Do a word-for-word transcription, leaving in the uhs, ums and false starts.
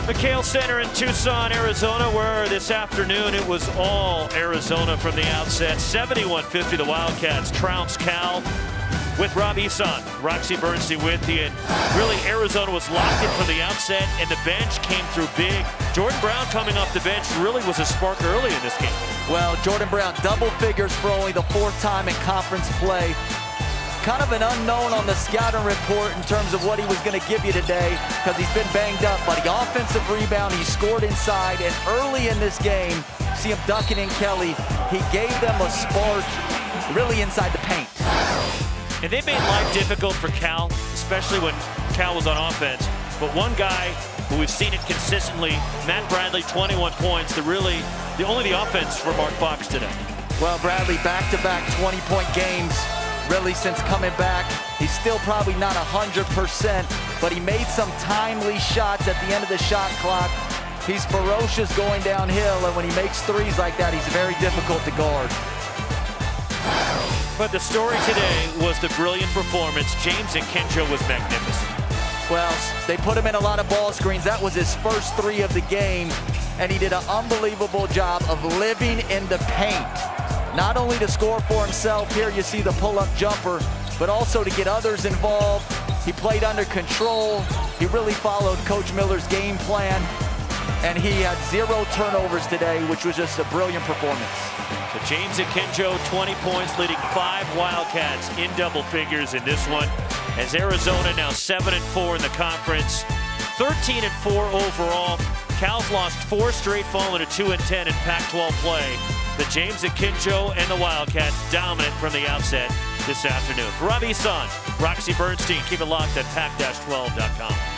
McHale Center in Tucson, Arizona, where this afternoon it was all Arizona from the outset. seventy-one fifty, the Wildcats trounce Cal with Rob Ehsan, Roxy Bernstein with you. And really, Arizona was locked in from the outset, and the bench came through big. Jordan Brown coming off the bench really was a spark early in this game. Well, Jordan Brown, double figures for only the fourth time in conference play. Kind of an unknown on the scouting report in terms of what he was going to give you today because he's been banged up. But the offensive rebound, he scored inside. And early in this game, see him ducking in Kelly, he gave them a spark really inside the paint. And they made life difficult for Cal, especially when Cal was on offense. But one guy who we've seen it consistently, Matt Bradley, twenty-one points, the really, the only the offense for Mark Fox today. Well, Bradley, back-to-back twenty-point games. Really, since coming back, he's still probably not one hundred percent, but he made some timely shots at the end of the shot clock. He's ferocious going downhill, and when he makes threes like that, he's very difficult to guard. But the story today was the brilliant performance. James Akinjo was magnificent. Well, they put him in a lot of ball screens. That was his first three of the game, and he did an unbelievable job of living in the paint. Not only to score for himself, here you see the pull-up jumper, but also to get others involved. He played under control. He really followed Coach Miller's game plan, and he had zero turnovers today, which was just a brilliant performance. So James Akinjo, twenty points, leading five Wildcats in double figures in this one, as Arizona now seven and four in the conference, thirteen and four overall. Cal's lost four straight, falling to two and ten in Pac twelve play. The James Akinjo and the Wildcats dominant from the outset this afternoon. For Rob Ehsan, Roxy Bernstein, keep it locked at pac twelve dot com.